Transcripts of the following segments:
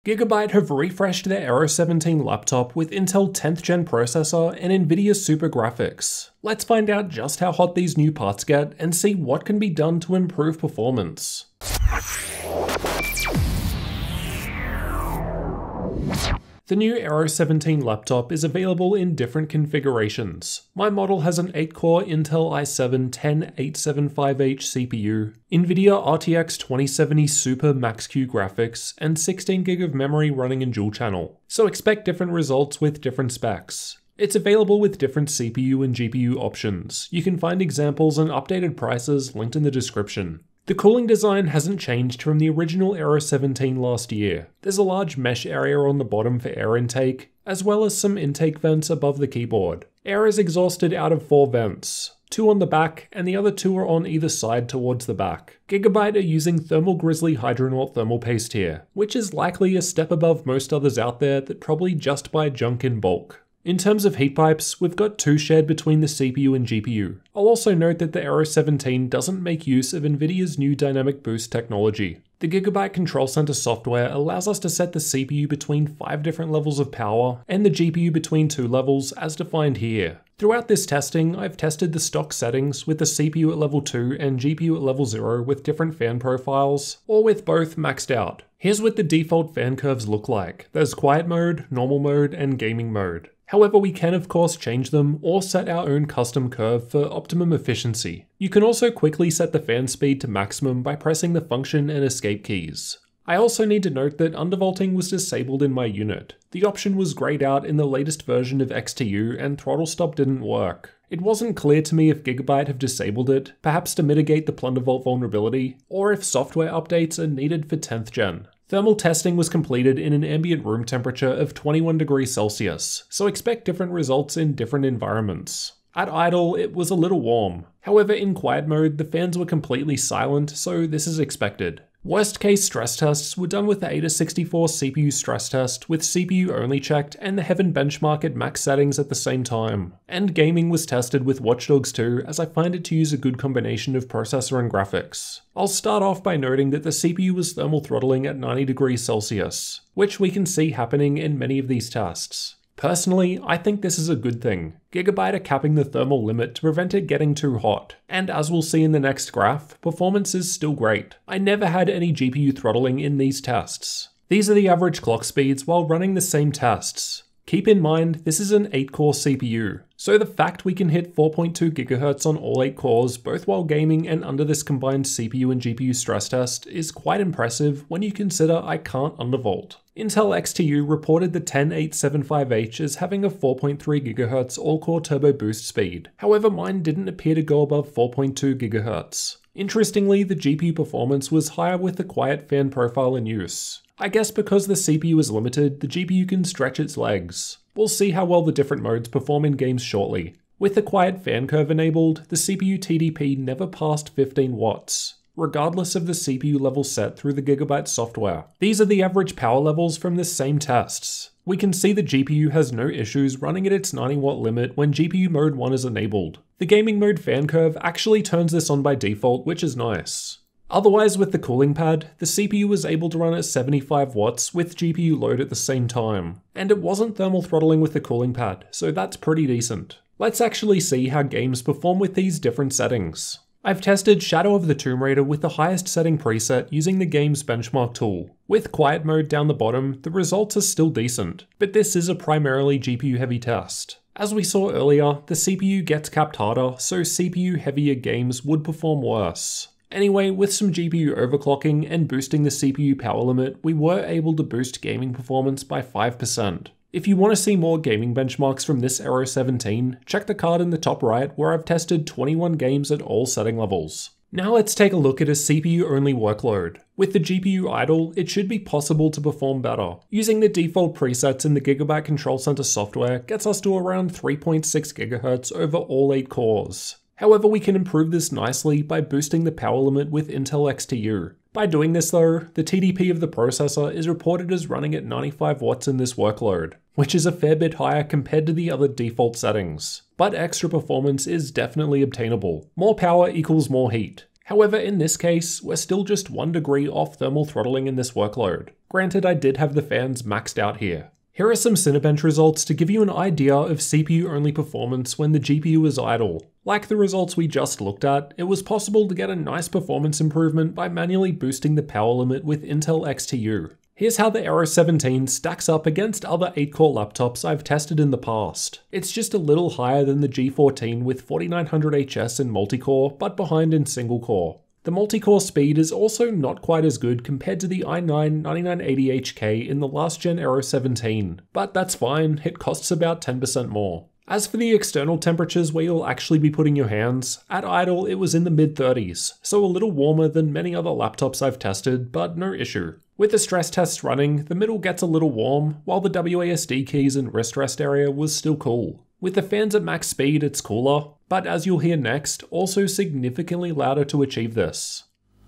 Gigabyte have refreshed their Aero 17 laptop with Intel 10th gen processor and Nvidia super graphics. Let's find out just how hot these new parts get and see what can be done to improve performance. The new Aero 17 laptop is available in different configurations. My model has an 8-core Intel i7-10875H CPU, Nvidia RTX 2070 Super Max-Q graphics, and 16GB of memory running in dual channel. So expect different results with different specs. It's available with different CPU and GPU options. You can find examples and updated prices linked in the description. The cooling design hasn't changed from the original Aero 17 last year. There's a large mesh area on the bottom for air intake, as well as some intake vents above the keyboard. Air is exhausted out of 4 vents, 2 on the back and the other 2 are on either side towards the back. Gigabyte are using Thermal Grizzly Hydronaut thermal paste here, which is likely a step above most others out there that probably just buy junk in bulk. In terms of heat pipes, we've got 2 shared between the CPU and GPU. I'll also note that the Aero 17 doesn't make use of Nvidia's new dynamic boost technology. The Gigabyte Control Center software allows us to set the CPU between 5 different levels of power and the GPU between 2 levels as defined here. Throughout this testing, I've tested the stock settings with the CPU at level 2 and GPU at level 0 with different fan profiles, or with both maxed out. Here's what the default fan curves look like. There's quiet mode, normal mode, and gaming mode. However, we can of course change them or set our own custom curve for optimum efficiency. You can also quickly set the fan speed to maximum by pressing the function and escape keys. I also need to note that undervolting was disabled in my unit. The option was grayed out in the latest version of XTU and throttle stop didn't work. It wasn't clear to me if Gigabyte have disabled it, perhaps to mitigate the plundervolt vulnerability, or if software updates are needed for 10th gen. Thermal testing was completed in an ambient room temperature of 21 degrees Celsius, so expect different results in different environments. At idle, it was a little warm. However, in quiet mode, the fans were completely silent, so this is expected. Worst case stress tests were done with the AIDA64 CPU stress test, with CPU only checked and the Heaven benchmark at max settings at the same time. And gaming was tested with Watch Dogs 2, as I find it to use a good combination of processor and graphics. I'll start off by noting that the CPU was thermal throttling at 90 degrees Celsius, which we can see happening in many of these tests. Personally, I think this is a good thing. Gigabyte are capping the thermal limit to prevent it getting too hot, and as we'll see in the next graph, performance is still great. I never had any GPU throttling in these tests. These are the average clock speeds while running the same tests. Keep in mind, this is an 8-core CPU, so the fact we can hit 4.2 GHz on all 8 cores both while gaming and under this combined CPU and GPU stress test is quite impressive when you consider I can't undervolt. Intel XTU reported the 10875H as having a 4.3 GHz all-core turbo boost speed, however mine didn't appear to go above 4.2 GHz. Interestingly, the GPU performance was higher with the quiet fan profile in use. I guess because the CPU is limited, the GPU can stretch its legs. We'll see how well the different modes perform in games shortly. With the quiet fan curve enabled, the CPU TDP never passed 15 watts, regardless of the CPU level set through the Gigabyte software. These are the average power levels from the same tests. We can see the GPU has no issues running at its 90 watt limit when GPU mode 1 is enabled. The gaming mode fan curve actually turns this on by default, which is nice. Otherwise, with the cooling pad, the CPU was able to run at 75 watts with GPU load at the same time. And it wasn't thermal throttling with the cooling pad, so that's pretty decent. Let's actually see how games perform with these different settings. I've tested Shadow of the Tomb Raider with the highest setting preset using the game's benchmark tool. With quiet mode down the bottom, the results are still decent, but this is a primarily GPU heavy test. As we saw earlier, the CPU gets capped harder, so CPU heavier games would perform worse. Anyway, with some GPU overclocking and boosting the CPU power limit, we were able to boost gaming performance by 5%. If you want to see more gaming benchmarks from this Aero 17, check the card in the top right where I've tested 21 games at all setting levels. Now let's take a look at a CPU-only workload. With the GPU idle, it should be possible to perform better. Using the default presets in the Gigabyte Control Center software gets us to around 3.6 GHz over all 8 cores. However, we can improve this nicely by boosting the power limit with Intel XTU. By doing this though, the TDP of the processor is reported as running at 95 watts in this workload, which is a fair bit higher compared to the other default settings. But extra performance is definitely obtainable. More power equals more heat. However, in this case, we're still just 1 degree off thermal throttling in this workload. Granted, I did have the fans maxed out here. Here are some Cinebench results to give you an idea of CPU-only performance when the GPU is idle. Like the results we just looked at, it was possible to get a nice performance improvement by manually boosting the power limit with Intel XTU. Here's how the Aero 17 stacks up against other 8-core laptops I've tested in the past. It's just a little higher than the G14 with 4900HS in multi-core, but behind in single-core. The multi-core speed is also not quite as good compared to the i9 9980HK in the last gen Aero 17, but that's fine, it costs about 10% more. As for the external temperatures where you'll actually be putting your hands, at idle it was in the mid-30s, so a little warmer than many other laptops I've tested, but no issue. With the stress tests running, the middle gets a little warm, while the WASD keys and wrist rest area was still cool. With the fans at max speed, it's cooler, but as you'll hear next, also significantly louder to achieve this.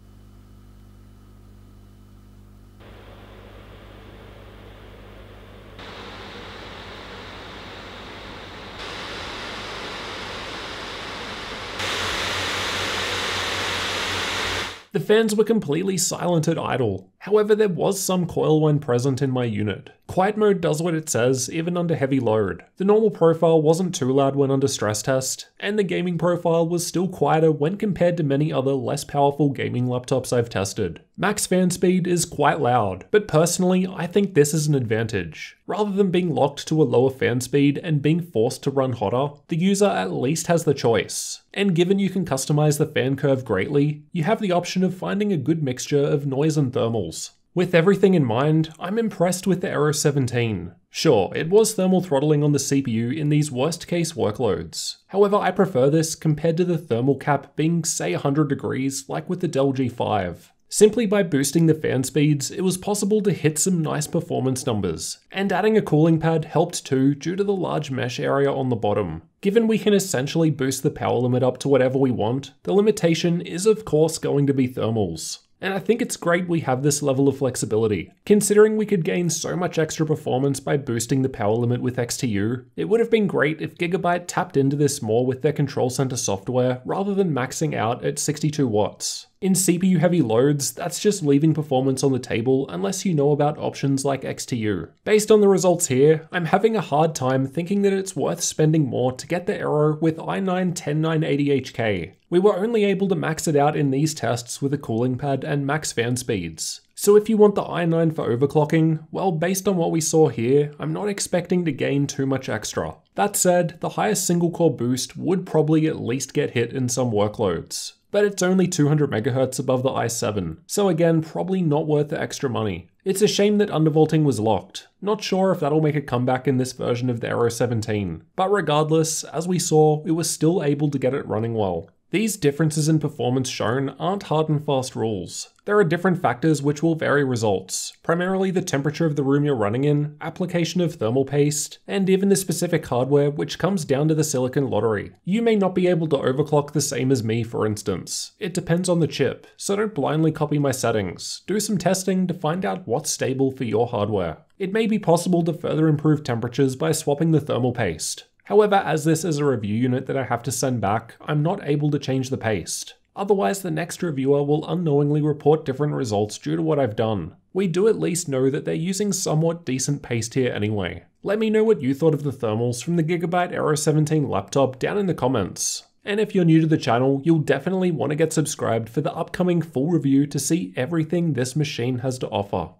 The fans were completely silent at idle, however there was some coil whine present in my unit. Quiet mode does what it says, even under heavy load. The normal profile wasn't too loud when under stress test, and the gaming profile was still quieter when compared to many other less powerful gaming laptops I've tested. Max fan speed is quite loud, but personally I think this is an advantage. Rather than being locked to a lower fan speed and being forced to run hotter, the user at least has the choice. And given you can customize the fan curve greatly, you have the option of finding a good mixture of noise and thermals. With everything in mind, I'm impressed with the Aero 17. Sure, it was thermal throttling on the CPU in these worst case workloads. However, I prefer this compared to the thermal cap being say 100 degrees like with the Dell G5. Simply by boosting the fan speeds, it was possible to hit some nice performance numbers, and adding a cooling pad helped too due to the large mesh area on the bottom. Given we can essentially boost the power limit up to whatever we want, the limitation is of course going to be thermals. And I think it's great we have this level of flexibility. Considering we could gain so much extra performance by boosting the power limit with XTU, it would have been great if Gigabyte tapped into this more with their control center software rather than maxing out at 62 watts. In CPU heavy loads, that's just leaving performance on the table unless you know about options like XTU. Based on the results here, I'm having a hard time thinking that it's worth spending more to get the Aero with i9 10980HK. We were only able to max it out in these tests with a cooling pad and max fan speeds. So if you want the i9 for overclocking, well, based on what we saw here, I'm not expecting to gain too much extra. That said, the highest single core boost would probably at least get hit in some workloads. But it's only 200 MHz above the i7, so again, probably not worth the extra money. It's a shame that undervolting was locked. Not sure if that'll make a comeback in this version of the Aero 17, but regardless, as we saw, we were still able to get it running well. These differences in performance shown aren't hard and fast rules. There are different factors which will vary results, primarily the temperature of the room you're running in, application of thermal paste, and even the specific hardware, which comes down to the silicon lottery. You may not be able to overclock the same as me, for instance. It depends on the chip, so don't blindly copy my settings. Do some testing to find out what's stable for your hardware. It may be possible to further improve temperatures by swapping the thermal paste. However, as this is a review unit that I have to send back, I'm not able to change the paste. Otherwise, the next reviewer will unknowingly report different results due to what I've done. We do at least know that they're using somewhat decent paste here anyway. Let me know what you thought of the thermals from the Gigabyte Aero 17 laptop down in the comments. And if you're new to the channel, you'll definitely want to get subscribed for the upcoming full review to see everything this machine has to offer.